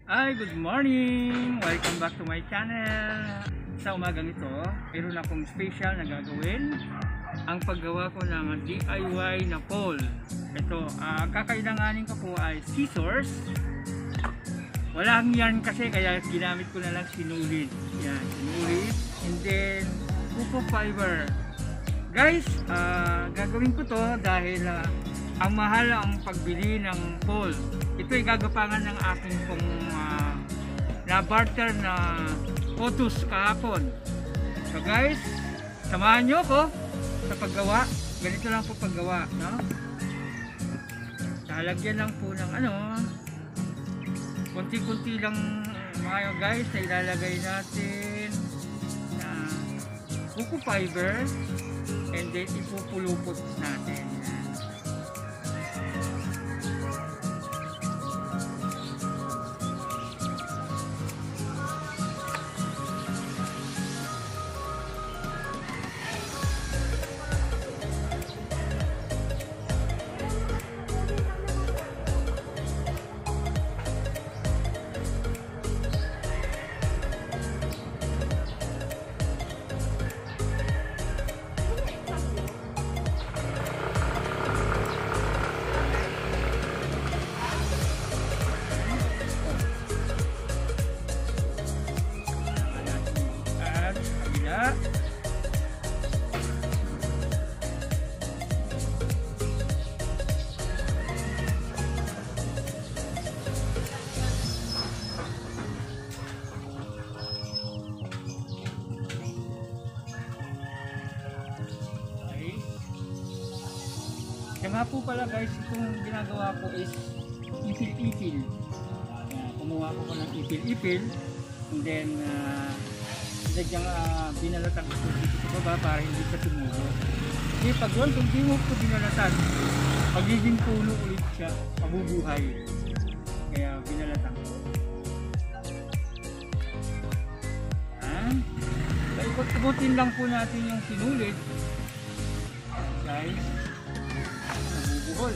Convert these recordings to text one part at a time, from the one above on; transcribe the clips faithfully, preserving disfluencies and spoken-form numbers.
Hi, good morning! Welcome back to my channel. Sa umagang ito, meron akong special na gagawin. Ang paggawa ko ng D I Y na pole. Ito, uh, kakailanganin ko po ay scissors. Walang yarn kasi kaya ginamit ko na lang sinulid. Yan, sinulid. And then, buko fiber. Guys, uh, gagawin ko to dahil uh, ang mahal ang pagbili ng pole. Ito ay gagapangan ng aking pong uh, na-barter na photos kahapon. So guys, samahan nyo ko sa paggawa. Ganito lang po paggawa, no? Lalagyan lang po ng ano, kunti-kunti lang mga guys na ilalagay natin na buko fiber, and then ipupulupot natin. Kaya nga po pala guys, itong ginagawa ko is ipil-ipil. Uh, kumuha ko ko ng ipil-ipil, and then uh, sadyang uh, binalatan ko dito sa baba para hindi sa tumubo. Kasi pag yun, kung di mo ko binalatan, magiging puno ulit siya, mabubuhay. Kaya binalatan ko. Yan. So, ikot-ikutin lang po natin yung sinulid. Guys. Buhol.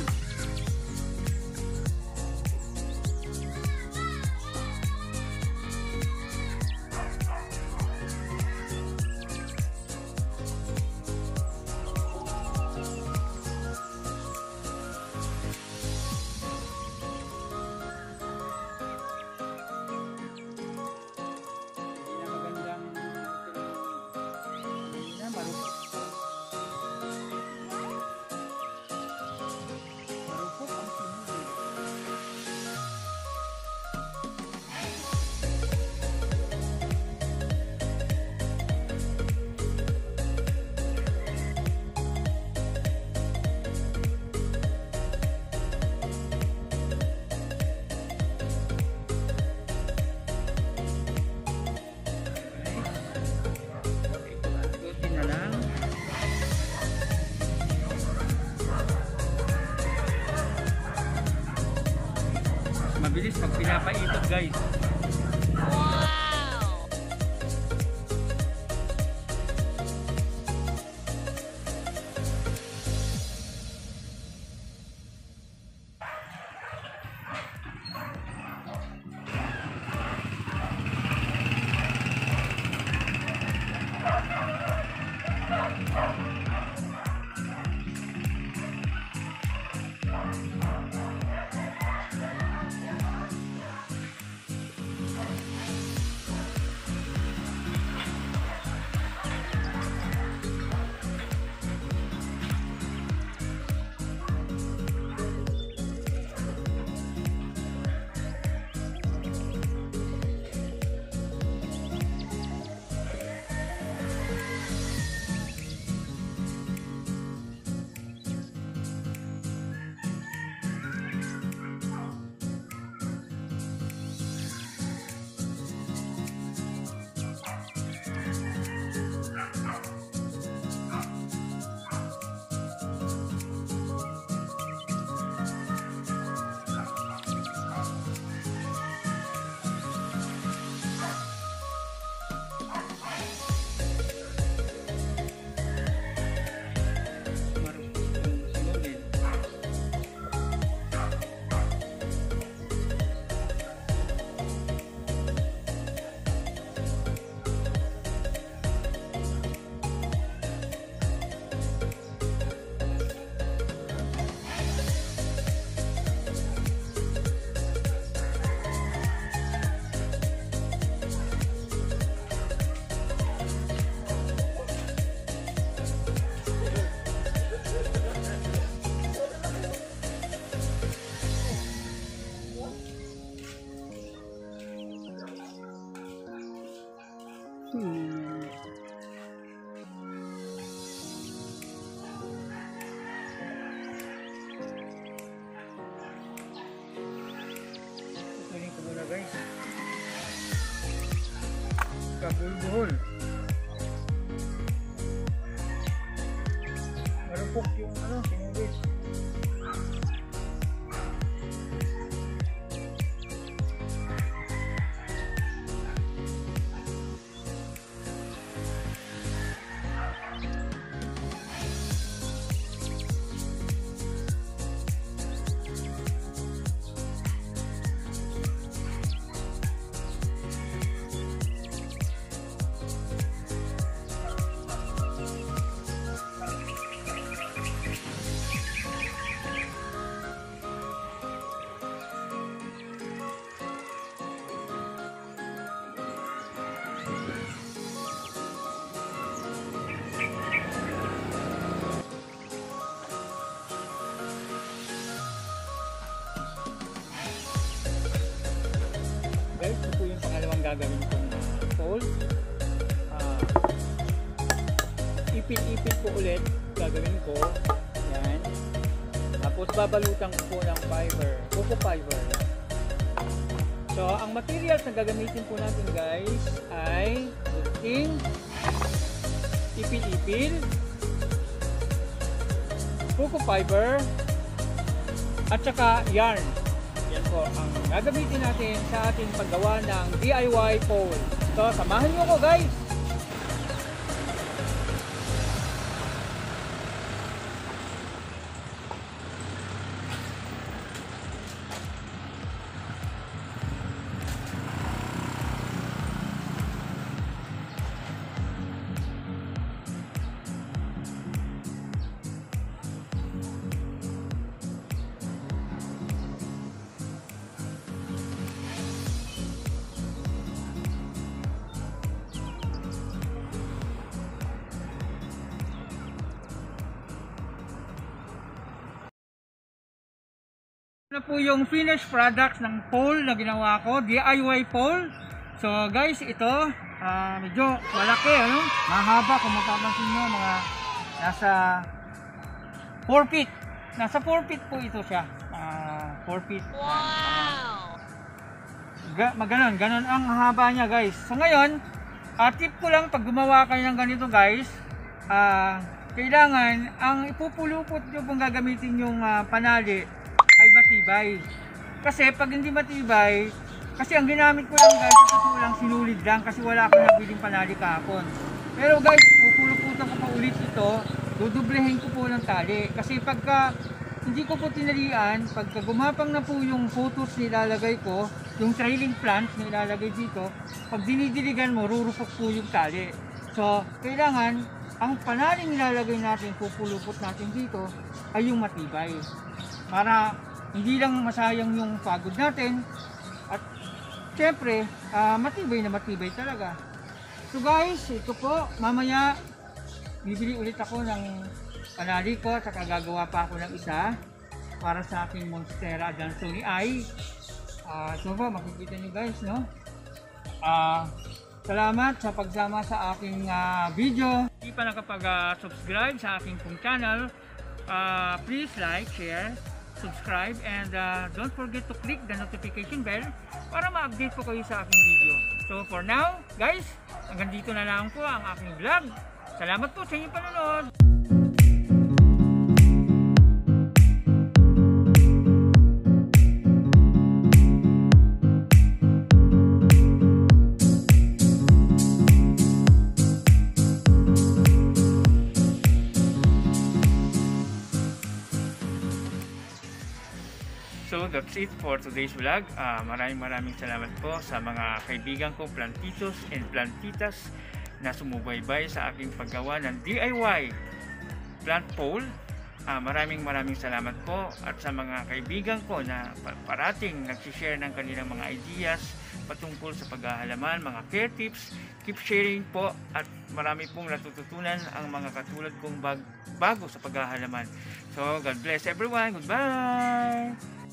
Mabilis pag pinapaitot guys. Hmm. Kunin ko muna guys. Kabulbuhol. Marupok yung ano, sinubit. Guys, ito yung pangalawang gagawin kong uh, pole. Uh, ipit-ipit ko ulit gagawin ko. Yan. Tapos babalutan ko po ng fiber, coco fiber. So, ang materials na gagamitin po natin guys ay gunting, ipil-ipil, coco fiber, at saka yarn. Yan po ang gagamitin natin sa ating paggawa ng D I Y pole. So, samahan nyo ko guys! Ito na po yung finished products ng pole na ginawa ko, D I Y pole. So guys, ito uh, medyo malaki, ano? Mahaba kung mapapansin nyo, mga nasa four feet. Nasa four feet po ito siya. Uh, four feet. Wow! Ga maganon, ganon ang haba niya guys. So ngayon, uh, tip ko lang pag gumawa kayo ng ganito guys, uh, kailangan ang ipupulupot nyo kung gagamitin yung uh, panali ay matibay. Kasi pag hindi matibay, kasi ang ginamit ko lang guys, sa totoo lang sinulid lang kasi wala akong nabiling panali kahapon. Pero guys, pupuluputan ko pa ulit ito, dudublehin ko po ng tali. Kasi pagka hindi ko po tinalian, pagka gumapang na po yung photos nilalagay ko, yung trailing plants nilalagay dito, pag dinidiligan mo, rurupok po yung tali. So, kailangan, ang panaling nilalagay natin, pupulupot natin dito, ay yung matibay. Para hindi lang masayang yung pagod natin at syempre uh, matibay na matibay talaga. So guys, ito po, mamaya bibili ulit ako ng panali ko at gagawa pa ako ng isa para sa aking Monstera Adansonii Eye. Uh, so po, makikita nyo guys, no? Uh, salamat sa pagsama sa aking uh, video. Hindi pa nakapag-subscribe uh, sa aking pong channel, uh, please like, share, subscribe, and uh, don't forget to click the notification bell para ma-update po kayo sa aking video. So for now, guys, hanggang dito na lang po ang aking vlog. Salamat po sa inyong panonood. So that's it for today's vlog. Uh, maraming maraming salamat po sa mga kaibigan ko, plantitos and plantitas na sumubaybay sa aking paggawa ng D I Y plant pole. Uh, maraming maraming salamat po at sa mga kaibigan ko na parating nagsishare ng kanilang mga ideas patungkol sa paghahalaman, mga care tips. Keep sharing po at marami pong natututunan ang mga katulad kong bag bago sa paghahalaman. So God bless everyone. Goodbye!